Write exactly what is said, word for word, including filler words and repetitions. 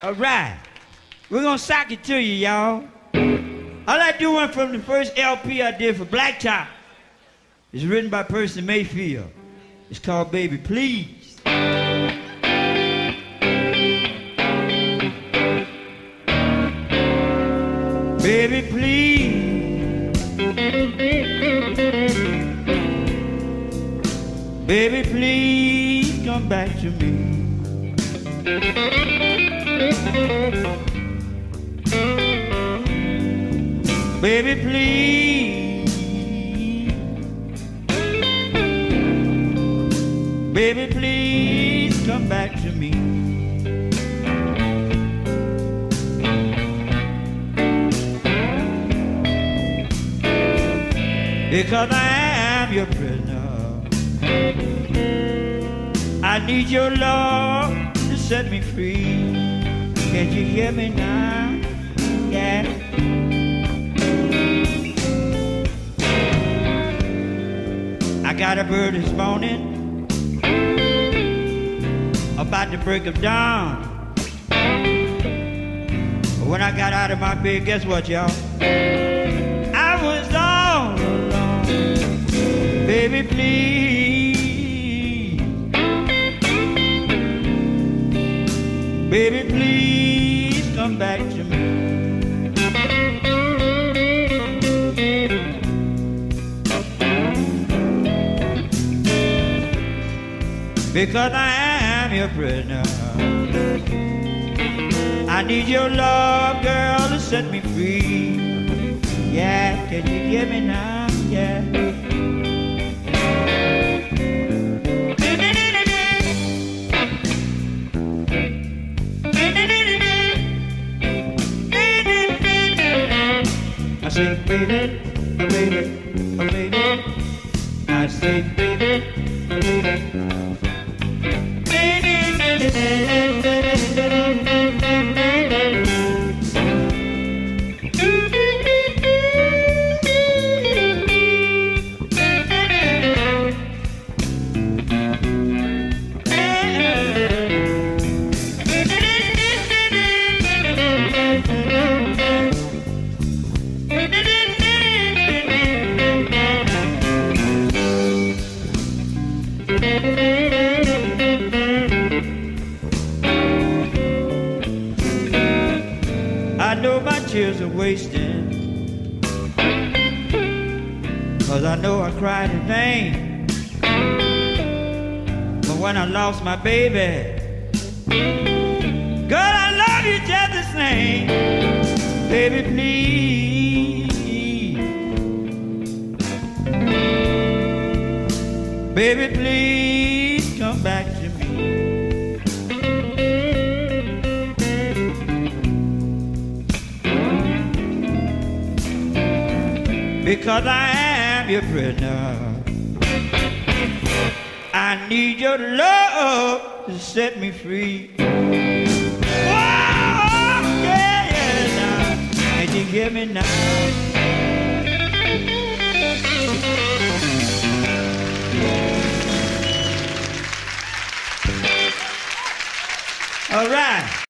All right. We're going to sock it to you, y'all. I like to do one from the first L P I did for Blacktop. It's written by Percy Mayfield. It's called Baby Please. Baby, please. Baby, please come back to me. Baby, please. Baby, please come back to me. Because I am your prisoner. I need your love to set me free. Can't you hear me now? Yeah. I got a bird this morning about the break of dawn. But when I got out of my bed, guess what, y'all? I was all alone. Baby, please. Baby, please come back to me. Because I am your prisoner. I need your love, girl, to set me free. Yeah, can you hear me now? Yeah. I say, baby, oh baby, oh baby. I say, baby, oh baby. I know my tears are wasting, 'cause I know I cried in vain. But when I lost my baby, girl, I love you just the same. Baby, please. Baby, please come back to me. Because I am your prisoner. I need your love to set me free. Whoa, yeah, yeah, now. Can you hear me now? All right.